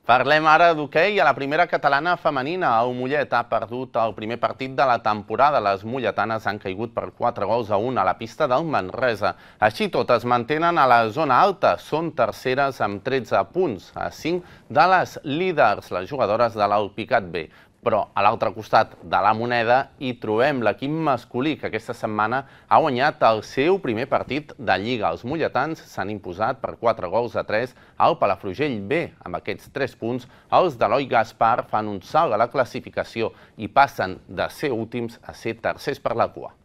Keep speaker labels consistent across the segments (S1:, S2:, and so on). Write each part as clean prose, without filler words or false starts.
S1: Parlem ara d'hoquei a la primera catalana femenina. El Mollet ha perdut el primer partit de la temporada. Les molletanes han caigut per 4-1 a la pista del Manresa. Així tot, es mantenen a la zona alta. Són terceres amb 13 punts, a 5 de les líders, les jugadores de l'Alpicat B. Però a l'altre costat de la moneda hi trobem l'equip masculí, que aquesta setmana ha guanyat el seu primer partit de Lliga. Els molletans s'han imposat per 4-3 al Palafrugell B. Amb aquests 3 punts, els d'Eloi Gaspar fan un salt a la classificació i passen de ser últims a ser tercers per la cua.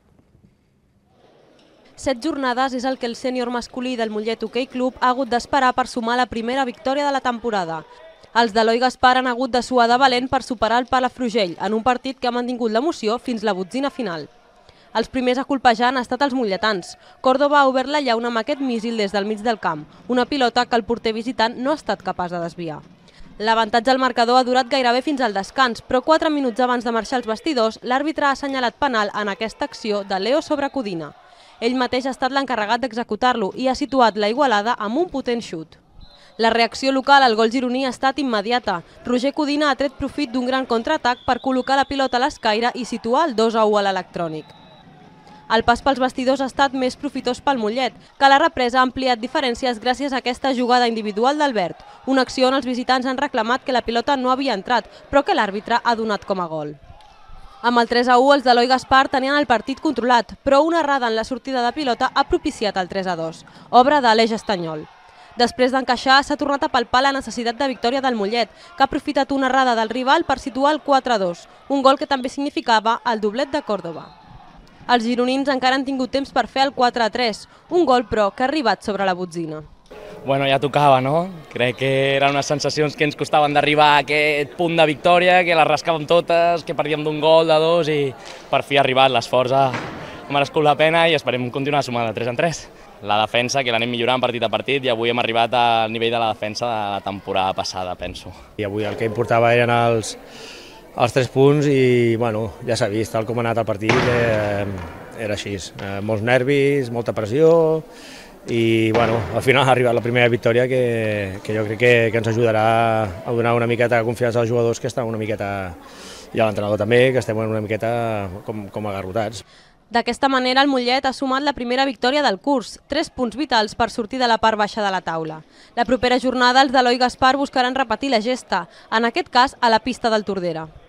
S2: 7 jornades és el que el sènior masculí del Mollet Hoquei Club ha hagut d'esperar per sumar la primera victòria de la temporada. Els d'Eloi Gaspar han hagut de suar de valent per superar el Palafrugell en un partit que ha mantingut l'emoció fins la botzina final. Els primers a colpejar han estat els molletans. Córdoba ha obert la llauna amb aquest míssil des del mig del camp, una pilota que el porter visitant no ha estat capaç de desviar. L'avantatge al marcador ha durat gairebé fins al descans, però 4 minuts abans de marxar als vestidors, l'àrbitre ha assenyalat penal en aquesta acció de Leo sobre Codina. Ell mateix ha estat l'encarregat d'executar-lo i ha situat la Igualada amb un potent xut. La reacció local al gol gironí ha estat immediata. Roger Codina ha tret profit d'un gran contraatac per col·locar la pilota a l'escaire i situar el 2-1 a l'electrònic. El pas pels vestidors ha estat més profitós pel Mollet, que la represa ha ampliat diferències gràcies a aquesta jugada individual d'Albert, una acció on els visitants han reclamat que la pilota no havia entrat, però que l'àrbitre ha donat com a gol. Amb el 3-1, els d'Eloi Gaspar tenien el partit controlat, però una errada en la sortida de pilota ha propiciat el 3-2, obra d'Aleix Estanyol. Després d'encaixar, s'ha tornat a palpar la necessitat de victòria del Mollet, que ha aprofitat una errada del rival per situar el 4-2, un gol que també significava el doblet de Córdoba. Els gironins encara han tingut temps per fer el 4-3, un gol però que ha arribat sobre la botzina.
S3: Bueno, ja tocava, no? Crec que eren unes sensacions que ens costaven d'arribar a aquest punt de victòria, que les rascàvem totes, que perdíem d'un gol, de 2 i per fi ha arribat. L'esforç ha merescut la pena i esperem continuar sumant de 3-3. La defensa, que l'anem millorant partit a partit i avui hem arribat al nivell de la defensa de la temporada passada, penso.
S4: I avui el que importava eren els 3 punts i bueno, ja s'ha vist, tal com ha anat el partit, era així. Molts nervis, molta pressió i bueno, al final ha arribat la primera victòria que jo crec que ens ajudarà a donar una miqueta de confiança als jugadors que estan una miqueta, i a l'entrenador també, que estem una miqueta com agarrotats.
S2: D'aquesta manera, el Mollet ha sumat la primera victòria del curs, 3 punts vitals per sortir de la part baixa de la taula. La propera jornada, els d'Eloi Gaspar buscaran repetir la gesta, en aquest cas a la pista del Tordera.